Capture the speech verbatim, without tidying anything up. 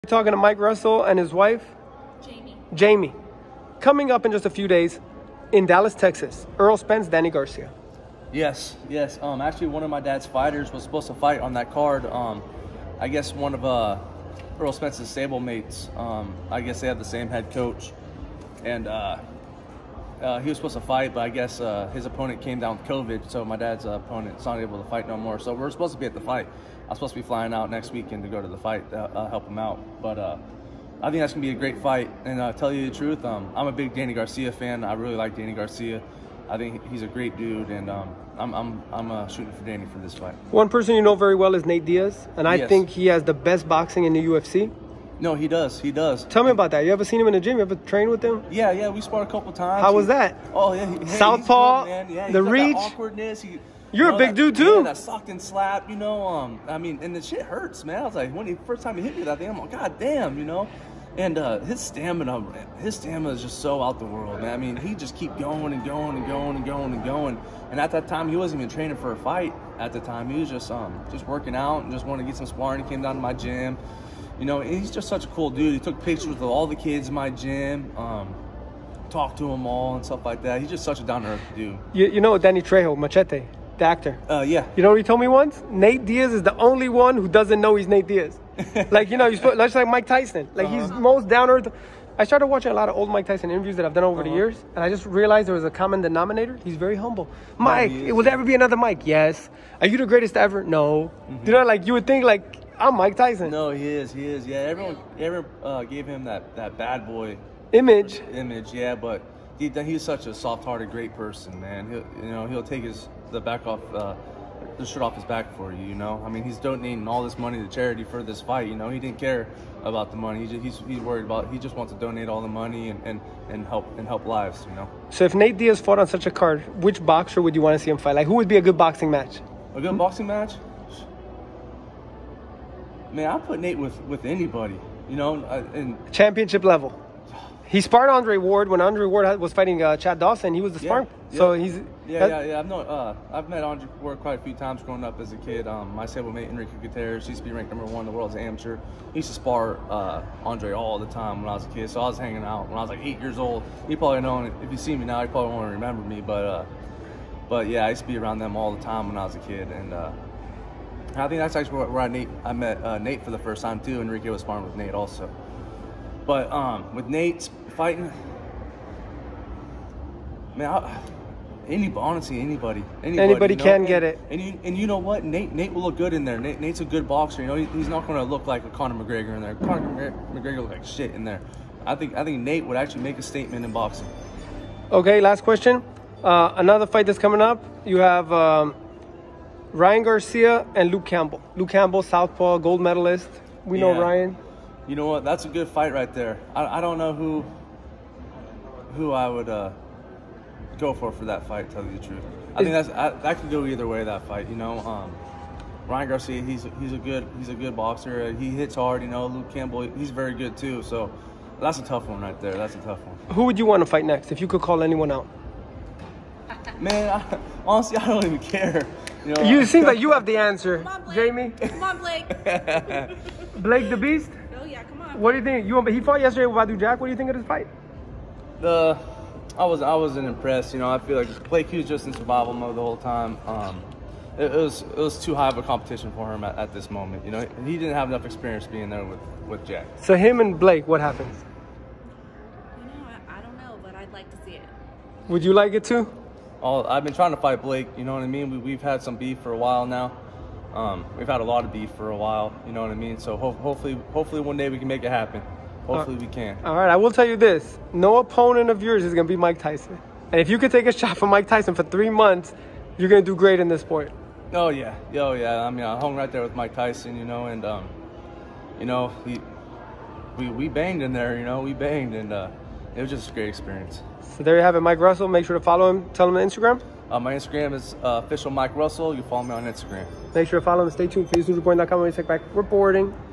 We're talking to Mike Russell and his wife, Jamie. Jamie. Coming up in just a few days in Dallas, Texas, Errol Spence, Danny Garcia. Yes, yes. Um, actually, one of my dad's fighters was supposed to fight on that card. Um, I guess one of uh, Errol Spence's stablemates. Um, I guess they have the same head coach, and uh, uh, he was supposed to fight, but I guess uh, his opponent came down with COVID, so my dad's uh, opponent's not able to fight no more. So we're supposed to be at the fight. I'm supposed to be flying out next weekend to go to the fight, uh, uh, help him out. But uh, I think that's gonna be a great fight. And uh, tell you the truth, um, I'm a big Danny Garcia fan. I really like Danny Garcia. I think he's a great dude, and um, I'm I'm I'm uh, shooting for Danny for this fight. One person you know very well is Nate Diaz, and I Yes. think he has the best boxing in the U F C. No, he does. He does. Tell me about that. You ever seen him in the gym? You ever trained with him? Yeah, yeah. We sparred a couple times. How He- was that? Oh yeah. He, hey, Southpaw, he's good, man. Yeah, he's the got that reach. awkwardness. He, You're you a know, big that- dude, too. Yeah, that socked and slap. You know. Um. I mean, and the shit hurts, man. I was like, when he first time he hit me that thing, I'm like, God damn, you know. And uh, his stamina, his stamina is just so out the world, man. I mean, he just keep going and going and going and going and going. And at that time, he wasn't even training for a fight. At the time, he was just um just working out and just wanted to get some sparring. He came down to my gym, you know. And he's just such a cool dude. He took pictures with all the kids in my gym, um, talked to them all and stuff like that. He's just such a down to earth dude. You, you know Danny Trejo, Machete, the actor. Uh, yeah. You know what he told me once? Nate Diaz is the only one who doesn't know he's Nate Diaz. Like, you know, you're supposed, that's like Mike Tyson. Like, Uh-huh. he's most down to earth. I started watching a lot of old Mike Tyson interviews that I've done over Uh-huh. the years, and I just realized there was a common denominator. He's very humble. Mike, he is. it will ever be another Mike? Yes. Are you the greatest ever? No. You know, like, you would think, like, I'm Mike Tyson. No, he is. He is. Yeah, everyone, everyone uh, gave him that, that bad boy Image. image. Yeah, but deep down, he's such a soft-hearted, great person, man. He'll, you know, he'll take his the back off, uh, the shirt off his back for you. You know, I mean, he's donating all this money to charity for this fight. You know, he didn't care about the money. He just, he's he's worried about. He just wants to donate all the money and, and, and help and help lives. You know, So if Nate Diaz fought on such a card, which boxer would you want to see him fight? Like, who would be a good boxing match? a good boxing match. Man, I put Nate with with anybody. You know, uh, and Championship level. He sparred Andre Ward when Andre Ward had- was fighting uh, Chad Dawson. He was the Yeah, sparring. yeah. So he's Yeah, that- yeah, yeah. I've known, uh, I've met Andre Ward quite a few times growing up as a kid. Um, my stablemate Enrique Gutierrez used to be ranked number one in the world as an amateur. He used to spar uh, Andre all the time when I was a kid. So I was hanging out when I was like eight years old. You probably know, if you see me now, you probably won't remember me. But, uh, but yeah, I used to be around them all the time when I was a kid. And uh, I think that's actually where, where I, Nate, I met uh, Nate for the first time too. Enrique was sparring with Nate also. But um, with Nate fighting, man, I, any honestly anybody, anybody, Anybody you know? can and, get it. And you and you know what, Nate Nate will look good in there. Nate, Nate's a good boxer. You know, he, he's not going to look like a Conor McGregor in there. Conor McGregor, McGregor look like shit in there. I think I think Nate would actually make a statement in boxing. Okay, last question. Uh, another fight that's coming up. You have um, Ryan Garcia and Luke Campbell. Luke Campbell, southpaw, gold medalist. We know Yeah. Ryan. You know what? That's a good fight right there. I, I don't know who who I would uh, go for for that fight. To tell you the truth, I think that's I, that could go either way. That fight, you know. Um, Ryan Garcia, he's he's a good he's a good boxer. He hits hard. You know, Luke Campbell, he's very good too. So that's a tough one right there. That's a tough one. Who would you want to fight next if you could call anyone out? Man, I, honestly, I don't even care. You know, You seem like you have the answer, Come on, Blake. Jamie. Come on, Blake. Blake the Beast. Oh, yeah, come on. What do you think? You he fought yesterday with Badou Jack. What do you think of this fight? the I was I wasn't impressed. You know, I feel like Blake he was just in survival mode the whole time. Um, it, it was it was too high of a competition for him at, at this moment. You know, he didn't have enough experience being there with with Jack. So him and Blake, what happens? You know, I, I don't know, but I'd like to see it. Would you like it too? All I've been trying to fight Blake. You know what I mean? We, we've had some beef for a while now. Um, we've had a lot of beef for a while. You know what I mean? So ho- hopefully hopefully one day we can make it happen. Hopefully we can. All right, I will tell you this. No opponent of yours is going to be Mike Tyson. And if you could take a shot from Mike Tyson for three months, you're going to do great in this sport. Oh yeah, oh yeah. I mean, I hung right there with Mike Tyson, you know, and um, you know, he, we we banged in there, you know, we banged, and uh, it was just a great experience. So there you have it, Mike Russell. Make sure to follow him. Tell him on Instagram. Uh, my Instagram is uh, official Mike Russell. You follow me on Instagram. Make sure to follow him. Stay tuned for news report dot com. When we take back reporting.